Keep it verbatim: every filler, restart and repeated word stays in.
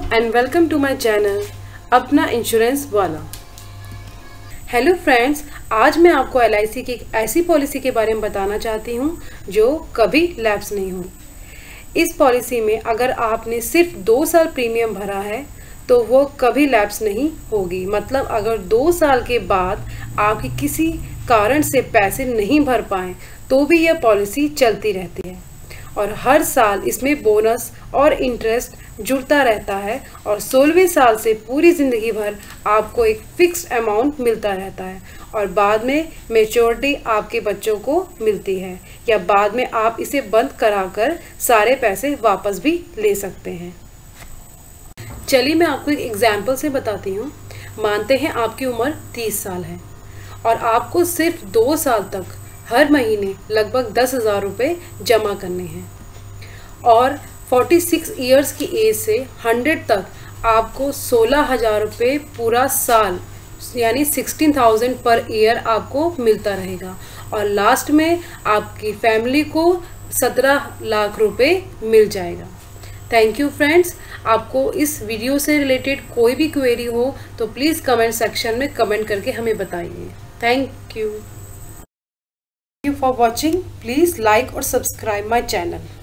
And welcome to my channel अपना insurance वाला। Hello friends, आज मैं आपको एल आई सी की एक ऐसी पॉलिसी के बारे में बताना चाहती हूँ जो कभी लैप्स नहीं हो। इस पॉलिसी में अगर आपने सिर्फ दो साल प्रीमियम भरा है तो वो कभी लैप्स नहीं होगी। मतलब अगर दो साल के बाद आपकी किसी कारण से पैसे नहीं भर पाए तो भी यह पॉलिसी चलती रहती है और हर साल इसमें बोनस और इंटरेस्ट जुड़ता रहता है और सोलहवें साल से पूरी ज़िंदगी भर आपको एक फिक्स्ड अमाउंट मिलता रहता है और बाद में मैच्योरिटी आपके बच्चों को मिलती है या बाद में आप इसे बंद कराकर सारे पैसे वापस भी ले सकते हैं। चलिए मैं आपको एक एग्जाम्पल से बताती हूँ। मानते हैं आपकी उम्र तीस साल है और आपको सिर्फ दो साल तक हर महीने लगभग दस हज़ार रुपये जमा करने हैं और छियालीस इयर्स की एज से सौ तक आपको सोलह हज़ार रुपये पूरा साल यानी सोलह हज़ार पर ईयर आपको मिलता रहेगा और लास्ट में आपकी फैमिली को सत्रह लाख रुपए मिल जाएगा। Thank you friends. आपको इस वीडियो से रिलेटेड कोई भी क्वेरी हो तो प्लीज़ कमेंट सेक्शन में कमेंट करके हमें बताइए। Thank you. Thank you for watching. Please like or subscribe my channel.